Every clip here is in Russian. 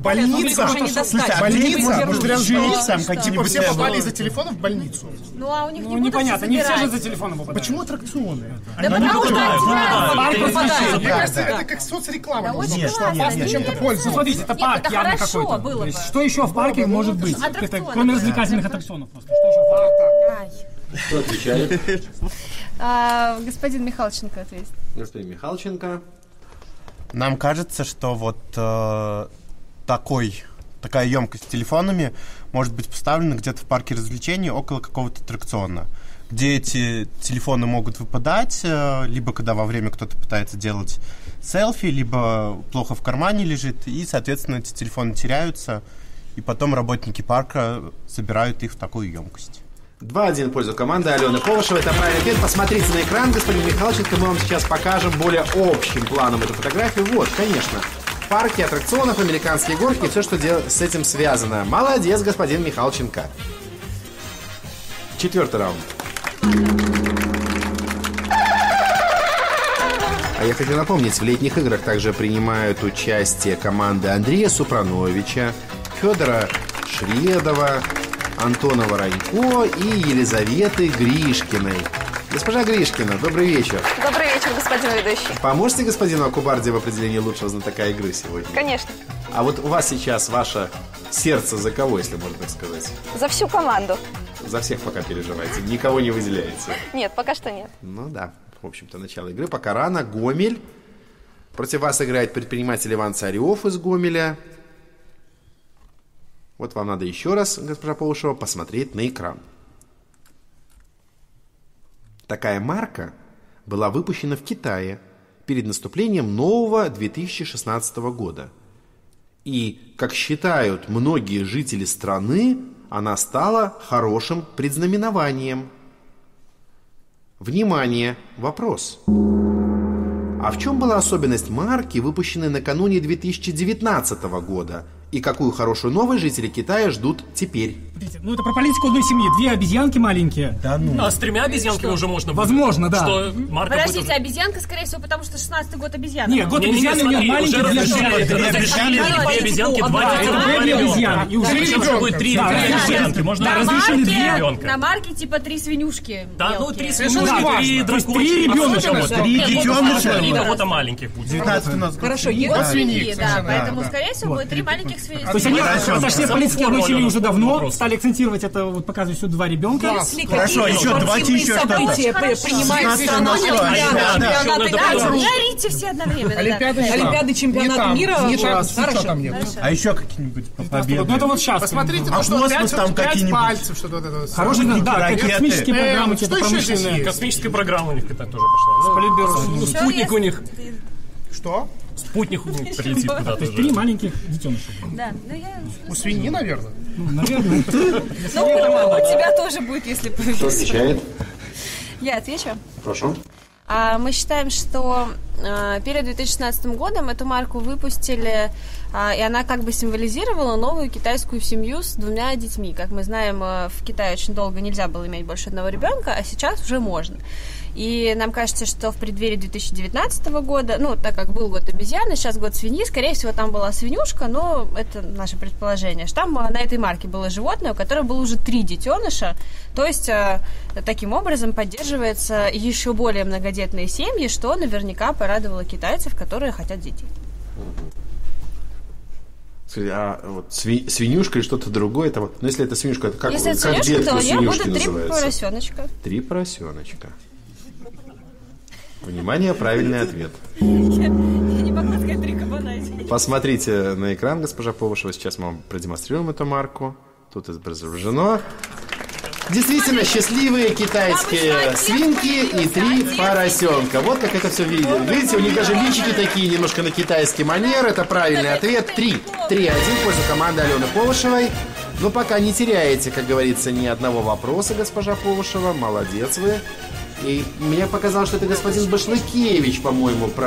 Больница? Слушайте, больница? Может, прям жить там Типа какие-нибудь... все попали из-за телефона в больницу? Ну, а у них Ну, непонятно, не все же за телефоном попадают. Почему аттракционы? Да потому что Мне кажется, это как соцреклама. Нет, Опасно чем-то Ну, пользоваться. смотрите, это парк это явно хорошо какой-то. было бы. Что еще в парке может быть? Аттракционы. Это, кроме развлекательных аттракционов просто. Что еще в парке? Кто отвечает? Господин Михалченко ответит. Господин Михалченко. Нам кажется, что вот такая емкость с телефонами может быть поставлена где-то в парке развлечений около какого-то аттракциона, где эти телефоны могут выпадать, либо когда во время кто-то пытается делать селфи, либо плохо в кармане лежит, и, соответственно, эти телефоны теряются, и потом работники парка собирают их в такую емкость. 2-1 в пользу команды Алены Полошевой. Это правильный ответ. Посмотрите на экран, господин Михалченко. Мы вам сейчас покажем более общим планом эту фотографию. Вот, конечно. Парки, аттракционов, американские горки, все, что с этим связано. Молодец, господин Михалченко. 4-й раунд. А я хочу напомнить, в летних играх также принимают участие команды Андрея Супрановича, Федора Шведова, Антона Воронько и Елизаветы Гришкиной. Госпожа Гришкина, добрый вечер. Добрый вечер, господин ведущий. Поможете господину Акубарде в определении лучшего знатока игры сегодня? Конечно. А вот у вас сейчас ваше сердце за кого, если можно так сказать? За всю команду. За всех пока переживаете, никого не выделяете? Нет, пока что нет. Ну да, в общем-то, начало игры. Пока рано. Гомель. Против вас играет предприниматель Иван Царев из Гомеля. Вот вам надо еще раз, госпожа Полушева, посмотреть на экран. Такая марка была выпущена в Китае перед наступлением нового 2016 года. И, как считают многие жители страны, она стала хорошим предзнаменованием. Внимание! Вопрос. А в чем была особенность марки, выпущенной накануне 2019 года? И какую хорошую новость жители Китая ждут теперь? Ну, это про политику одной семьи. 2 обезьянки маленькие. Да ну. А с 3 обезьянками уже можно будет. Возможно, да. Что марка Подождите, будет... обезьянка, скорее всего, потому что 16-й год обезьяны. Нет, год обезьяны у нее маленькие, уже 2 разрешили 2 обезьянки, 2 обезьяны. И уже ребенка. Будет 3 обезьянки. Можно разрешили 2 ребенка. На марке типа 3 свинюшки. Да, ну 3 Ну, свинюшки, 3 дракончика. 3 ребеночка. 3 детеныша. 3 кого-то маленьких будет. 19 у нас. Хорошо, Вот свиньи, свиньи, да, совершенно, поэтому, да. скорее всего, будет 3 маленьких свиньи. То есть они отошли от политики одной семьи уже давно, Вопрос. стали акцентировать это, вот показывать всего 2 ребенка. Хорошо, еще давайте еще что-то. события принимают страна, Говорите все одновременно. Олимпиады, чемпионат мира. Не там, Хорошо. ничего там нет. А еще какие-нибудь победы? Ну, это вот сейчас. Посмотрите, А что космос там 5 какие-нибудь? пальцев, что-то вот это. Хорошие, да, ракеты. космические программы, что какие-то еще здесь промышленные. есть? Космическая программа у них какая-то тоже пошла. Ну, спутник у них. Что? Спутник у них прилетит куда-то. 3 маленьких детеныша. Да, ну я... У свиньи, наверное. Ну, наверное. Ну, у тебя тоже будет, если Кто повезет. отвечает? Я отвечу. Прошу. Мы считаем, что перед 2016 годом эту марку выпустили, и она как бы символизировала новую китайскую семью с 2 детьми. Как мы знаем, в Китае очень долго нельзя было иметь больше 1 ребенка, а сейчас уже можно. И нам кажется, что в преддверии 2019 года, ну, так как был год обезьяны, сейчас год свиньи, скорее всего, там была свинюшка, но это наше предположение, что там на этой марке было животное, у которого было уже 3 детеныша, то есть таким образом поддерживается еще более многодетные семьи, что наверняка порадовало китайцев, которые хотят детей. А вот свинюшка или что-то другое, это вот, ну если это свинюшка, это как, Если это как свинюшка, то я свинюшки буду 3 называются? поросеночка. 3 поросеночка. Внимание, правильный ответ. Я не могла сказать 3 кабана. Посмотрите на экран, госпожа Повышева. Сейчас мы вам продемонстрируем эту марку. Тут изображено. Действительно, счастливые китайские свинки и 3 поросенка. Вот как это все видно. Видите, у них даже личики такие, немножко на китайский манер. Это правильный ответ. 3-1 в пользу команды Алены Повышевой. Но пока не теряете, как говорится, ни одного вопроса, госпожа Повышева. Молодец вы. И мне показалось, что это господин Башлыкевич, по-моему, про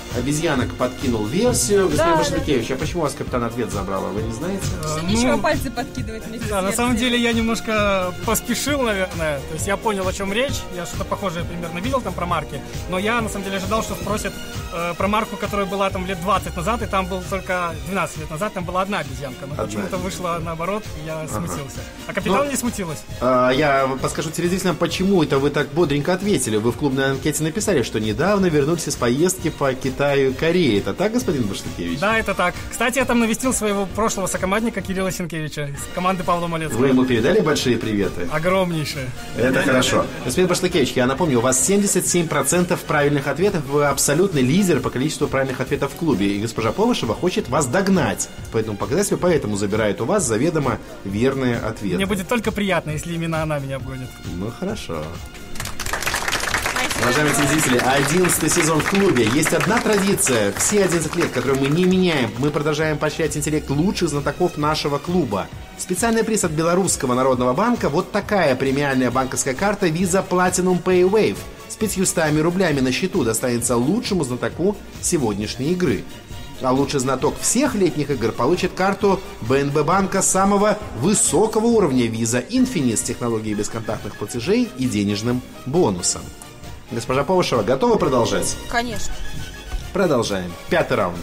обезьянок подкинул версию. Господин Башлыкевич, а почему вас капитан ответ забрала? Вы не знаете? Нечего пальцы подкидывать вместе Да, с на самом версией. деле я немножко поспешил, наверное. То есть я понял, о чем речь. Я что-то похожее примерно видел там про марки. Но я на самом деле ожидал, что спросят про марку, которая была там лет 20 назад, и там был только 12 лет назад, там была одна обезьянка. Но почему-то вышло наоборот, и я смутился. А капитан не смутилась. Я подскажу телезрителям, почему это вы так бодренько ответили. Вы в клубной анкете написали, что недавно вернулись из поездки по Китаю и Корее. Это так, господин Башлыкевич? Да, это так. Кстати, я там навестил своего прошлого сокомандника Кирилла Сенкевича из команды Павла Малецкого. Вы ему передали большие приветы? Огромнейшие. Это хорошо. Господин Башлыкевич, я напомню, у вас 77% правильных ответов. Вы абсолютный лидер по количеству правильных ответов в клубе. И госпожа Повышева хочет вас догнать по этому показателю, поэтому забирает у вас заведомо верные ответы. Мне будет только приятно, если именно она меня обгонит. Ну, хорошо. Уважаемые телезрители, 11 сезон в клубе. Есть одна традиция. Все 11 лет, которую мы не меняем. Мы продолжаем поощрять интеллект лучших знатоков нашего клуба. Специальный приз от Белорусского народного банка. Вот такая премиальная банковская карта Visa Platinum Paywave с 500 рублями на счету достанется лучшему знатоку сегодняшней игры. А лучший знаток всех летних игр получит карту БНБ банка самого высокого уровня Visa Infinite с технологией бесконтактных платежей и денежным бонусом. Госпожа Повышева, готовы продолжать? Конечно. Продолжаем. 5-й раунд.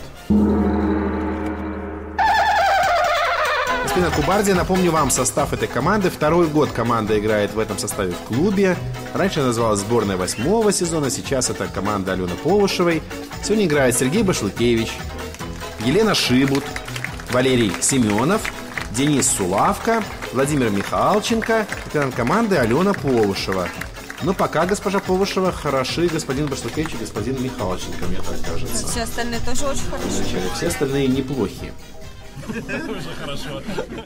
Господин Кубарди, напомню вам состав этой команды. 2-й год команда играет в этом составе в клубе. Раньше она называлась сборной 8-го сезона, сейчас это команда Алены Повышевой. Сегодня играет Сергей Башлыкевич, Елена Шибут, Валерий Семенов, Денис Сулавко, Владимир Михалченко, капитан команды Алена Повышева. Но пока госпожа Повышева хороши господин Башлыкевич и господин Михалченко, мне так кажется. Все остальные тоже очень хорошие. Все остальные неплохие. Уже хорошо.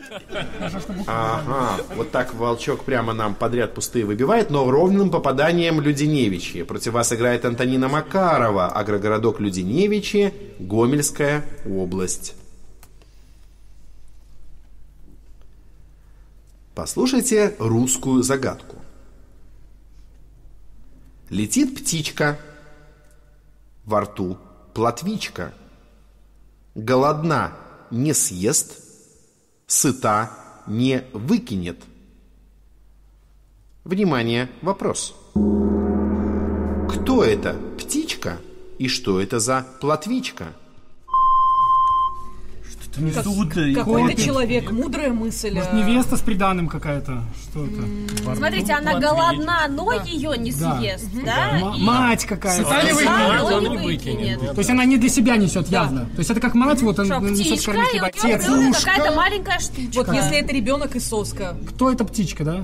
Ага, вот так волчок прямо нам подряд пустые выбивает, но ровным попаданием Людиневичи. Против вас играет Антонина Макарова, агрогородок Людиневичи, Гомельская область. Послушайте русскую загадку. Летит птичка, во рту плотвичка, голодна не съест, сыта не выкинет. Внимание, вопрос. Кто это птичка и что это за плотвичка? Какой-то человек, мудрая мысль. Может, невеста с приданым какая-то? Что это? Смотрите, она голодна, но ее не съест, да? Мать какая-то. Сыта не выкинет. То есть она не для себя несет явно. То есть это как мать, вот он Что, несет птичка, кормить и у отец. нее какая-то маленькая штучка. Вот если это ребенок и соска. Кто эта птичка, да?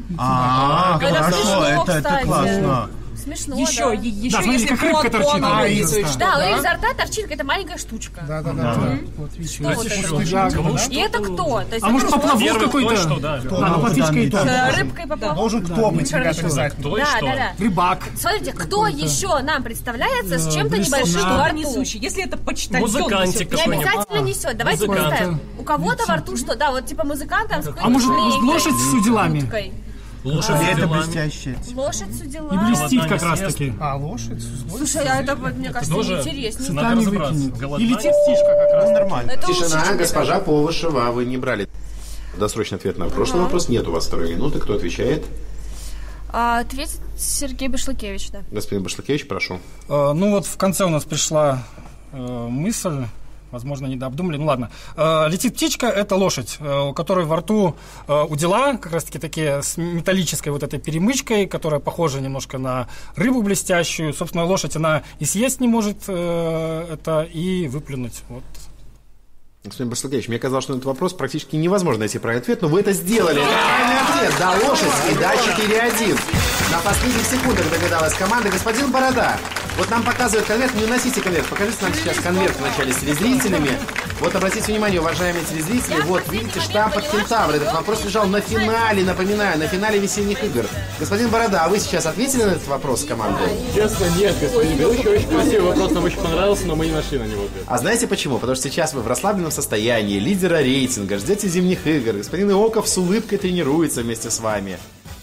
Это Хорошо, смешно, это кстати. классно. Смешно, Еще, да. еще Да, смотрите, если как рыбка торчит. планктоном рисуешь. Да, у них изо рта торчит какая-то маленькая штучка. Да. Что вот это? И это кто? То есть А может, это поплавок Первый какой-то? кто, что, да. Да, плотвичка и то. рыбкой поплавок. Должен кто быть, ребята, обязательно. Да. Рыбак. Смотрите, кто еще нам представляется с чем-то небольшим во Товар рту? несущий. Если это почтальон Музыкантик несет. Не какой-нибудь. обязательно несет. Давайте Музыкант. представим. У кого-то во рту что? Да, вот типа музыкант там с какой-то А может, шлейкой, лошадь с уделами? уткой. Лошадь Это делами. блестящее. Лошадь с И уделами. блестит Голодна как не раз съест. таки. А, лошадь? Слушай, а это, мне кажется, Тоже интереснее. надо Сами разобраться. выкинет. Голодна. И летит птичка как раз. Нормально. Это лучше, Тишина, чем госпожа Повышева, вы не брали досрочный ответ на прошлый вопрос. Нет у вас 2 минуты. Кто отвечает? Ответит Сергей Башлыкевич, да. Господин Башлыкевич, прошу. Ну вот в конце у нас пришла мысль, возможно, недообдумали, ну ладно. Летит птичка – это лошадь, у которой во рту удила, как раз-таки такие с металлической вот этой перемычкой, которая похожа немножко на рыбу блестящую. Собственно, лошадь, она и съесть не может это, и выплюнуть. Вот. Господин Башлыкевич, мне казалось, что на этот вопрос практически невозможно найти правильный ответ, но вы это сделали. Это правильный ответ. Да, лошадь. И да, 4-1. На последних секундах догадалась команда. Господин Борода, вот нам показывают конверт. Не уносите конверт. Покажите нам сейчас конверт вначале с телезрителями. Вот обратите внимание, уважаемые телезрители, вот видите штамп от Кентавра. Этот вопрос лежал на финале, напоминаю, на финале весенних игр. Господин Борода, а вы сейчас ответили на этот вопрос с командой? Честно, нет, господин Белыч, очень красивый вопрос, нам очень понравился, но мы не нашли на него ответ. А знаете почему? Потому что сейчас вы в расслабленном состоянии, лидера рейтинга, ждете зимних игр. Господин Иоков с улыбкой тренируется вместе с вами.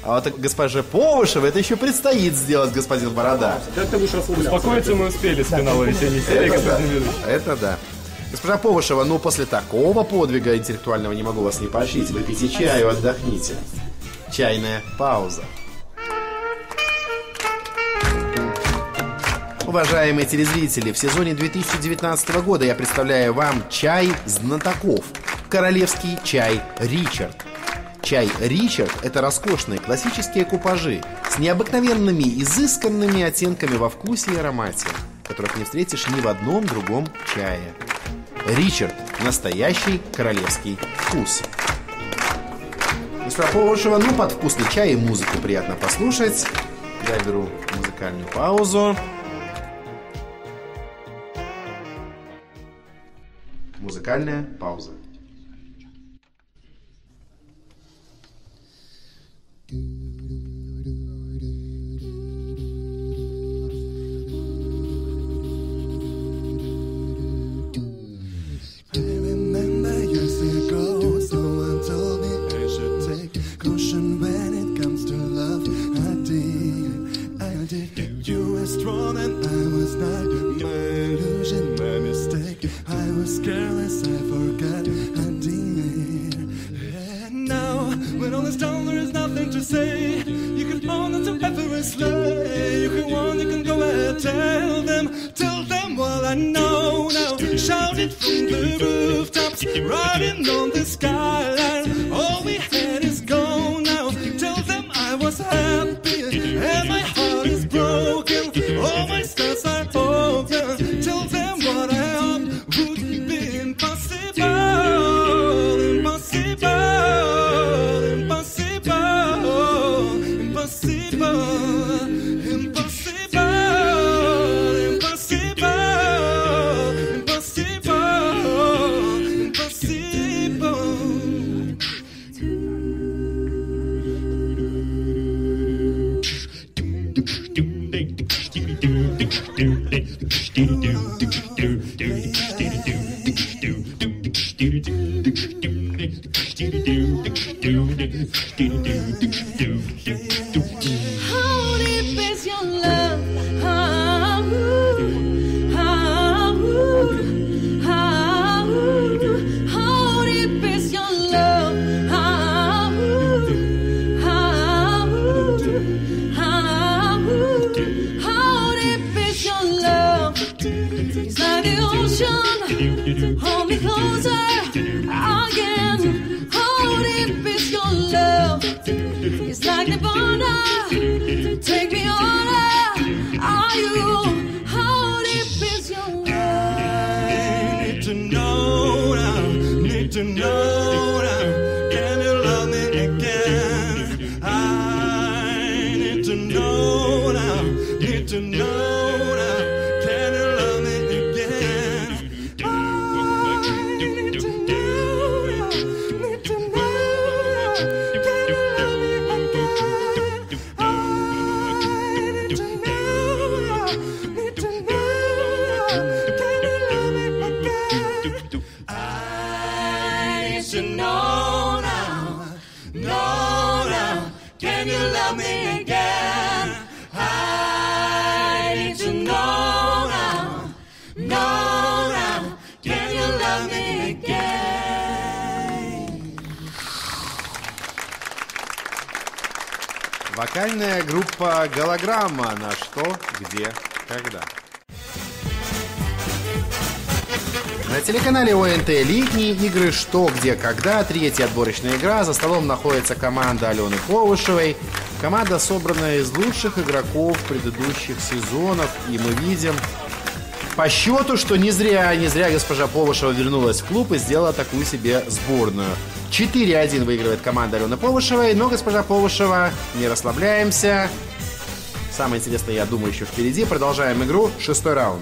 А вот госпоже Повышевой это еще предстоит сделать, господин Борода. Как ты будешь успокоиться, мы успели с финала весенней серии, господин ведущий. Это да. Госпожа Повышева, ну после такого подвига интеллектуального не могу вас не поощрить. Выпейте чаю, отдохните. Чайная пауза. Уважаемые телезрители, в сезоне 2019 года я представляю вам чай знатоков. Королевский чай Ричард. Чай Ричард – это роскошные классические купажи с необыкновенными изысканными оттенками во вкусе и аромате, которых не встретишь ни в одном другом чае. Ричард – настоящий королевский вкус. Госпожа Повышева, ну под вкусный чай и музыку приятно послушать. Я беру музыкальную паузу. Музыкальная пауза. Riding on the skyline, all we had is gone now. Tell them I was happy and my heart is broken. All my stars are open. Tell them what I hoped would be impossible, impossible, impossible, impossible, impossible, impossible. How deep is your love? How deep is your love? How deep is your love? It's like the ocean. Hold me closer again. How deep is your love? It's like the border. Take me on. Are you? How deep is your love? I need to know now. Need to know now. Can you love me again? I need to know now. Need to know now. Can you love me again? I need to know now. Need to know now. Can you love me again? I need to know now. Need to know now. Can you love me again? I need to know now. Know now. Can you love me again? I need to know now. Know now. Can you love me again? Вокальная группа «Голограмма» на «Что, где, когда». На телеканале ОНТ летние игры «Что, где, когда». Третья отборочная игра. За столом находится команда Алены Повышевой. Команда, собранная из лучших игроков предыдущих сезонов. И мы видим по счету, что не зря госпожа Повышева вернулась в клуб и сделала такую себе сборную. 4-1 выигрывает команда Алены Повышевой. Но, госпожа Повышева, не расслабляемся. Самое интересное, я думаю, еще впереди. Продолжаем игру. 6-й раунд.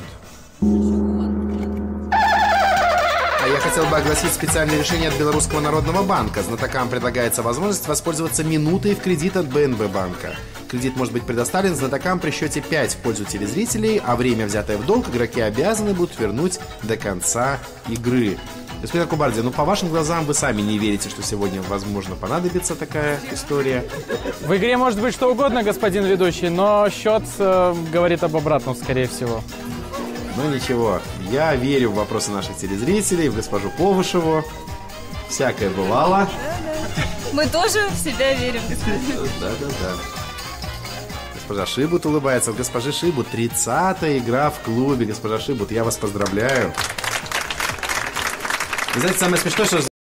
Я хотел бы огласить специальное решение от Белорусского народного банка. Знатокам предлагается возможность воспользоваться минутой в кредит от БНБ банка. Кредит может быть предоставлен знатокам при счете 5 в пользу телезрителей, а время, взятое в долг, игроки обязаны будут вернуть до конца игры. Господин Кубарди, ну по вашим глазам вы сами не верите, что сегодня, возможно, понадобится такая история. В игре может быть что угодно, господин ведущий, но счет говорит об обратном, скорее всего. Ну ничего, я верю в вопросы наших телезрителей, в госпожу Повышеву. Всякое бывало. Мы тоже в себя верим. Да. Госпожа Шибут улыбается. У госпожи Шибут 30-я игра в клубе. Госпожа Шибут, я вас поздравляю. Вы знаете, самое смешное, что